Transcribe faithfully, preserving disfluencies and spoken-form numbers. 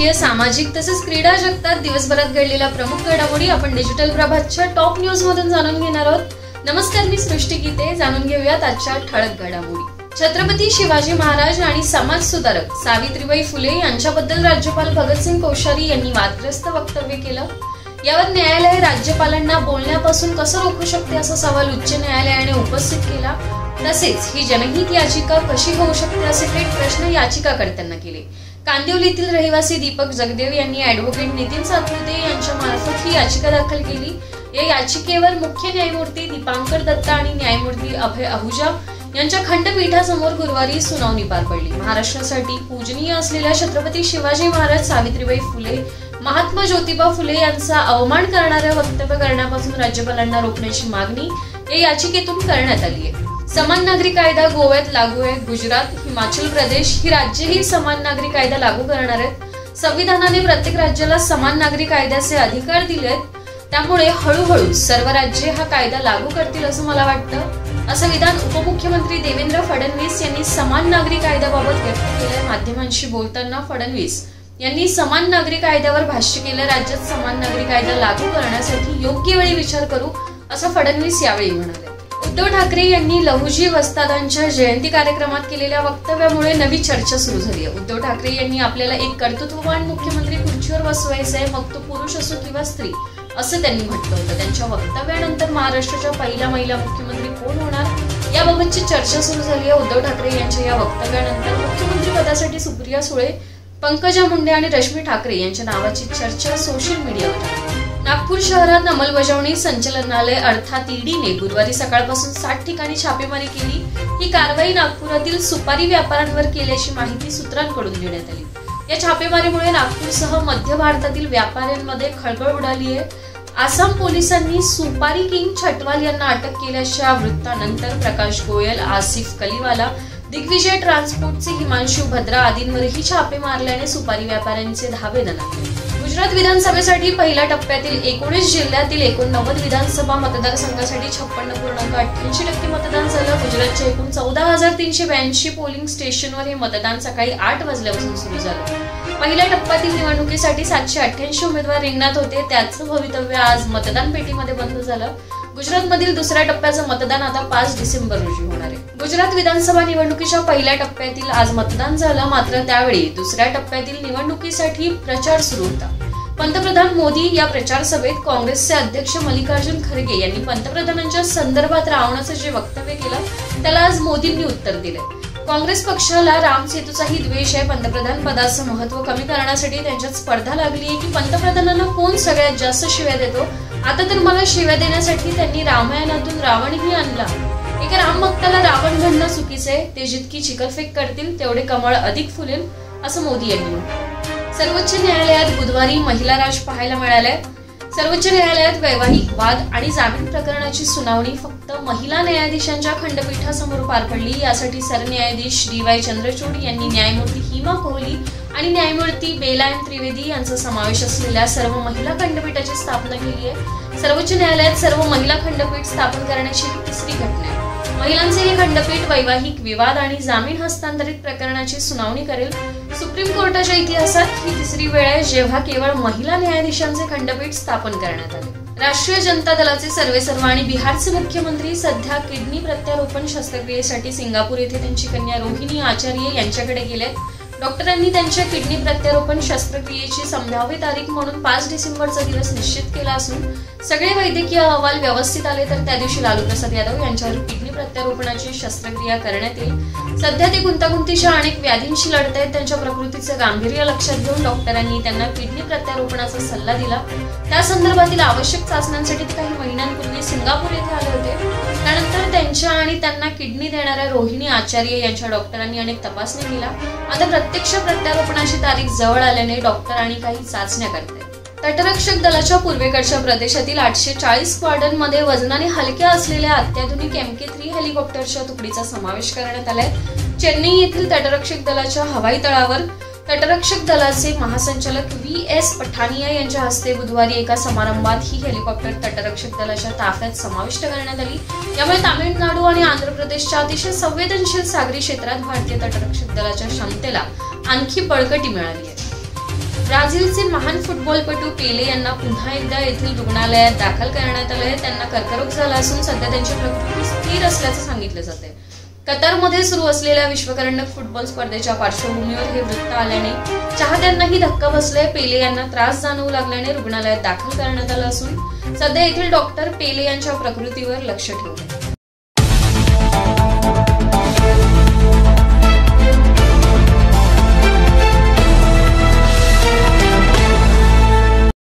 राजकीय, सामाजिक तसेच क्रीडा जगतात दिवसभरात घडलेल्या प्रमुख घडामोडी आपण डिजिटल प्रभातच्या टॉप न्यूज मधून जाणून घेणार आहोत. नमस्कार, मी सृष्टी गीते. जाणून घेऊयात आजच्या ठळक घडामोडी. छत्रपती शिवाजी महाराज आणि समाज सुधारक सावित्रीबाई फुले यांच्याबद्दल राज्यपाल भगतसिंग कोश्यारी यांनी वादग्रस्त वक्तव्य केलं. यावर न्यायालय राज्यपालांना बोलण्यापासून कसं रोखू शकते असा सवाल उच्च न्यायालयाने उपस्थित केला. तसेच ही जनहित याचिका कशी होऊ शकते असे थेट प्रश्न याचिकाकर्त्यांना केले. कांदिवलीतील रहिवासी दीपक जगदेव यांनी ॲडव्होकेट नितीन सातपुते यांच्या मार्फत ही याचिका दाखल केली. या याचिकेवर मुख्य न्यायमूर्ती दीपांकर दत्ता आणि न्यायमूर्ती अभय आहुजा यांच्या खंडपीठासमोर गुरुवारी सुनावणी पार पडली. महाराष्ट्रासाठी पूजनीय असलेल्या छत्रपती शिवाजी महाराज, सावित्रीबाई फुले, महात्मा ज्योतिबा फुले यांचा अवमान करणाऱ्या वक्तव्य करण्यापासून राज्यपालांना रोखण्याची मागणी या याचिकेतून करण्यात आली आहे. समान नागरी कायदा गोव्यात लागू आहे. गुजरात, हिमाचल प्रदेश ही राज्यही समान नागरी कायदा लागू करणार आहेत. संविधानाने प्रत्येक राज्याला समान नागरी कायद्याचे अधिकार दिले आहेत. त्यामुळे हळूहळू सर्व राज्ये हा कायदा लागू करतील असं मला वाटतं, असं विधान उपमुख्यमंत्री देवेंद्र फडणवीस यांनी समान नागरी कायद्याबाबत व्यक्त केलंय. माध्यमांशी बोलताना फडणवीस यांनी समान नागरी कायद्यावर भाष्य केलं. राज्यात समान नागरी कायदा लागू करण्यासाठी योग्य वेळी विचार करू असं फडणवीस यावेळी म्हणाले. उद्धव ठाकरे यांनी लहुजी वस्तादांच्या जयंती कार्यक्रमात केलेल्या वक्तव्यामुळे नवी चर्चा सुरू झाली आहे. उद्धव ठाकरे यांनी आपल्याला एक कर्तृत्ववान मुख्यमंत्री खुर्चीवर बसवायचा आहे, मग तो पुरुष असो किंवा स्त्री, असं त्यांनी म्हटलं होतं. त्यांच्या वक्तव्यानंतर महाराष्ट्राच्या पहिल्या महिला मुख्यमंत्री कोण होणार याबाबतची चर्चा सुरू झाली आहे. उद्धव ठाकरे यांच्या या वक्तव्यानंतर मुख्यमंत्री पदासाठी सुप्रिया सुळे, पंकजा मुंडे आणि रश्मी ठाकरे यांच्या नावाची चर्चा सोशल मीडियावर आहे. नागपूर शहरात अंमलबजावणी संचालनालय अर्थात ईडीने गुरुवारी सकाळपासून साठ ठिकाणी छापेमारी केली. ही कारवाई नागपुरातील सुपारी व्यापाऱ्यांवर केल्याची माहिती सूत्रांकडून देण्यात आली. या छापेमारीमुळे नागपूरसह मध्य भारतातील व्यापाऱ्यांमध्ये खळबळ उडाली आहे. आसाम पोलिसांनी सुपारी किंग छटवाल यांना अटक केल्याच्या वृत्तानंतर प्रकाश गोयल, आसिफ कलीवाला, दिग्विजय ट्रान्सपोर्टचे हिमांशू भद्रा आदींवरही छापे मारल्याने सुपारी व्यापाऱ्यांचे धाबे दणाणले. गुजरात विधानसभेसाठी पहिल्या टप्प्यातील एकोणीस जिल्ह्यातील एकोणनव्वद विधानसभा मतदारसंघासाठी छप्पन्न पूर्णांक अठ्ठ्याऐंशी टक्के मतदान झालं. गुजरातच्या एकूण चौदा हजार तीनशे ब्याऐंशी पोलिंग स्टेशनवर हे मतदान सकाळी आठ वाजल्यापासून सुरू झालं. पहिल्या टप्प्यातील निवडणुकीसाठी सातशे अठ्ठ्याऐंशी उमेदवार रिंगणात होते. त्याचं भवितव्य आज मतदान पेटीमध्ये बंद झालं. गुजरातमधील दुसऱ्या टप्प्याचं मतदान आता पाच डिसेंबर रोजी होणार आहे. गुजरात विधानसभा निवडणुकीच्या पहिल्या टप्प्यातील आज मतदान झालं, मात्र त्यावेळी दुसऱ्या टप्प्यातील निवडणुकीसाठी प्रचार सुरू होता. पंतप्रधान मोदी या प्रचार सभेत काँग्रेसचे अध्यक्ष मल्लिकार्जुन खरगे यांनी पंतप्रधानांच्या संदर्भात रावणाचं जे वक्तव्य केलं त्याला आज मोदींनी उत्तर दिले. काँग्रेस पक्षाला राम सेतूचाही द्वेष आहे. पंतप्रधान पदाचं महत्व कमी करण्यासाठी त्यांच्यात स्पर्धा लागली आहे की पंतप्रधानांना कोण सगळ्यात जास्त शिव्या देतो. आता तर मला शिव्या देण्यासाठी त्यांनी रामायणातून रावणही आणला. एका राम भक्ताला रावण म्हणणं चुकीचं आहे. ते जितकी चिखलफेक करतील तेवढे कमळ अधिक फुलेल, असं मोदी यांनी म्हटलं. सर्वोच्च न्यायालयात बुधवारी महिला राज पाहायला मिळाल्या. सर्वोच्च न्यायालयात वैवाहिक वाद आणि जामीन प्रकरणाची सुनावणी फक्त महिला न्यायाधीशांच्या खंडपीठासमोर पार पडली. यासाठी सरन्यायाधीश डी वाय चंद्रचूड यांनी न्यायमूर्ती हिमा कोहली आणि न्यायमूर्ती बेला एम त्रिवेदी यांचा समावेश असलेल्या सर्व महिला खंडपीठाची स्थापना केली आहे. सर्वोच्च न्यायालयात सर्व महिला खंडपीठ स्थापन करण्याची ही तिसरी घटना आहे. महिलांचे हे खंडपीठ वैवाहिक विवाद आणि जामीन हस्तांतरित प्रकरणाची सुनावणी करेल. सुप्रीम कोर्टाच्या इतिहासात ही तिसरी वेळ आहे जेव्हा केवळ महिला न्यायाधीशांचे खंडपीठ स्थापन करण्यात आले. राष्ट्रीय जनता दलाचे सर्वेसर्वा आणि बिहारचे मुख्यमंत्री सध्या किडनी प्रत्यारोपण शस्त्रक्रियेसाठी सिंगापूर येथे त्यांची कन्या रोहिणी आचार्य यांच्याकडे गेलेत. डॉक्टरांनी त्यांच्या किडनी प्रत्यारोपण शस्त्रक्रियेची संभाव्य तारीख म्हणून पाच डिसेंबरचा दिवस निश्चित केला असून सगळे वैद्यकीय अहवाल व्यवस्थित आले तर त्या दिवशी लालू प्रसाद यादव यांच्यावर किडनी प्रत्यारोपणाची शस्त्रक्रिया करण्यात येईल. सध्या ते गुंतागुंतीच्या अनेक व्याधींशी लढत आहेत. त्यांच्या प्रकृतीचं गांभीर्य लक्षात घेऊन डॉक्टरांनी त्यांना किडनी प्रत्यारोपणाचा सल्ला दिला. त्या संदर्भातील आवश्यक चाचण्यांसाठी ते काही महिन्यांपूर्वी सिंगापूर येथे आले होते. त्यानंतर त्यांच्या आणि त्यांना किडनी देणाऱ्या रोहिणी आचार्य यांच्या डॉक्टरांनी अनेक तपासण्या केल्या. आता प्रत्यक्ष प्रत्यारोपणाची तारीख जवळ आल्याने डॉक्टर आणि काही चाचण्या करतात. तटरक्षक दलाच्या पूर्वेकडच्या प्रदेशातील आठशे चाळीस स्क्वॉड्रनमध्ये वजनाने हलक्या असलेल्या अत्याधुनिक एम के थ्री हेलिकॉप्टरच्या तुकडीचा समावेश करण्यात आलाय. चेन्नई येथील तटरक्षक दलाच्या हवाई तळावर तटरक्षक दलाचे महासंचालक व्ही एस पठानिया यांच्या हस्ते बुधवारी एका समारंभात ही हेलिकॉप्टर तटरक्षक दलाच्या ताफ्यात समाविष्ट करण्यात आली. यामुळे तामिळनाडू आणि आंध्र प्रदेशच्या अतिशय संवेदनशील सागरी क्षेत्रात भारतीय तटरक्षक दलाच्या क्षमतेला आणखी बळकटी मिळाली आहे. ब्राझीलचे महान फुटबॉलपटू पेले यांना पुन्हा एकदा येथील रुग्णालयात दाखल करण्यात आले. त्यांना कर्करोग झाला असून सध्या त्यांची प्रकृती स्थिर असल्याचं सांगितलं जाते. कतारमध्ये सुरू असलेल्या विश्वकरंडक फुटबॉल स्पर्धेच्या पार्श्वभूमीवर हे वृत्त आल्याने चाहत्यांनाही धक्का बसलाय. पेले यांना त्रास जाणवू लागल्याने रुग्णालयात दाखल करण्यात आलं असून सध्या येथील डॉक्टर पेले यांच्या प्रकृतीवर लक्ष ठेवले.